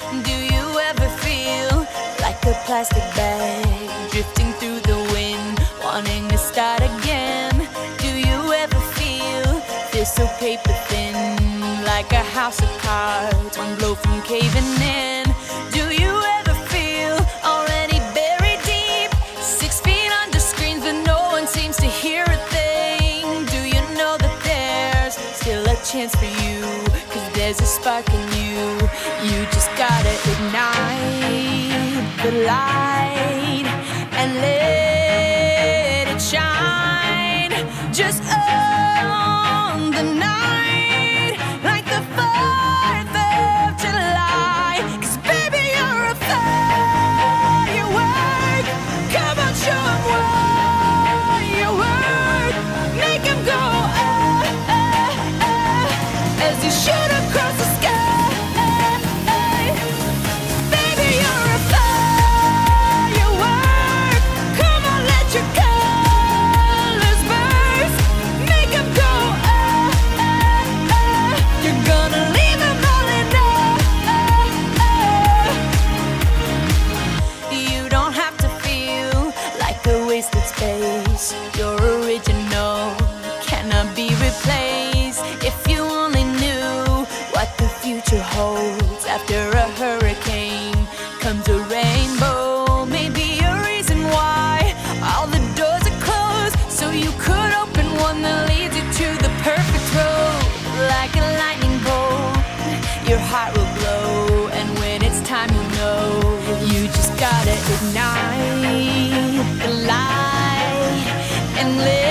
Do you ever feel like a plastic bag drifting through the wind, wanting to start again? Do you ever feel so paper thin, like a house of cards, one blow from caving in? Do you ever feel already buried deep, 6 feet under screens, but no one seems to hear a thing? Do you know that there's still a chance for you, 'cause there's a spark in you? You just gotta ignite the light and let it shine. Just on the night, like the 4th of July. 'Cause baby, you're a firework. Come on, show 'em what you work. Make 'em go as you shoot across the sky. Baby, you're a firework. Come on, let your colors burst. Make 'em go you're gonna leave 'em all in You don't have to feel like a wasted space. Your original cannot be replaced. If you only knew what the future holds, after a hurricane comes a rainbow. Maybe a reason why all the doors are closed, so you could open one that leads you to the perfect road. Like a lightning bolt, your heart will glow, and when it's time, you know you just gotta ignite the light and live.